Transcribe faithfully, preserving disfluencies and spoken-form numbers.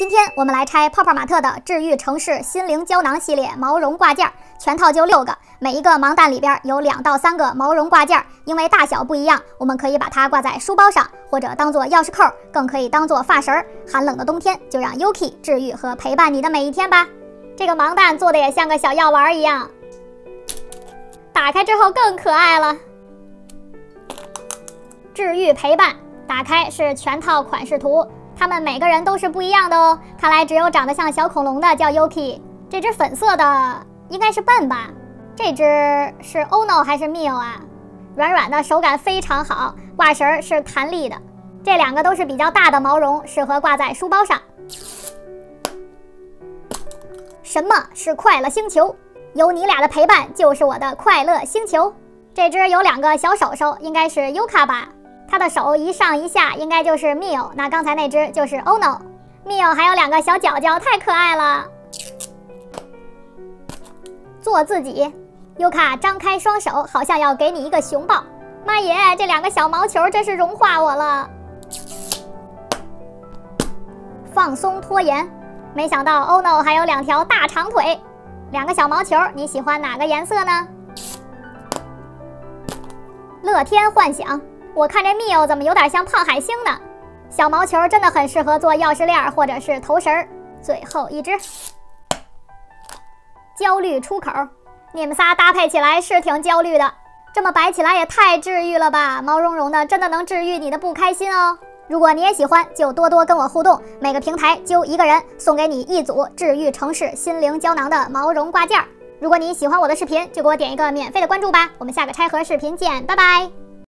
今天我们来拆泡泡玛特的治愈城市心灵胶囊系列毛绒挂件，全套就六个，每一个盲袋里边有两到三个毛绒挂件，因为大小不一样，我们可以把它挂在书包上，或者当做钥匙扣，更可以当做发绳。寒冷的冬天，就让 Yuki 治愈和陪伴你的每一天吧。这个盲袋做的也像个小药丸一样，打开之后更可爱了。治愈陪伴，打开是全套款式图。 他们每个人都是不一样的哦，看来只有长得像小恐龙的叫 Yuki， 这只粉色的应该是笨吧？这只是 Ono 还是 Mio 啊？软软的，手感非常好，挂绳是弹力的。这两个都是比较大的毛绒，适合挂在书包上。什么是快乐星球？有你俩的陪伴就是我的快乐星球。这只有两个小手手，应该是 Yuka 吧？ 它的手一上一下，应该就是 Mio， 那刚才那只就是 Ono。Mio 还有两个小脚脚，太可爱了。做自己 ，Yuka 张开双手，好像要给你一个熊抱。妈耶，这两个小毛球真是融化我了。放松拖延，没想到 Ono 还有两条大长腿。两个小毛球，你喜欢哪个颜色呢？乐天幻想。 我看这 Mio 怎么有点像胖海星呢？小毛球真的很适合做钥匙链或者是头绳。最后一只，焦虑出口，你们仨搭配起来是挺焦虑的，这么摆起来也太治愈了吧！毛茸茸的，真的能治愈你的不开心哦。如果你也喜欢，就多多跟我互动，每个平台揪一个人，送给你一组治愈城市心灵胶囊的毛绒挂件。如果你喜欢我的视频，就给我点一个免费的关注吧。我们下个拆盒视频见，拜拜。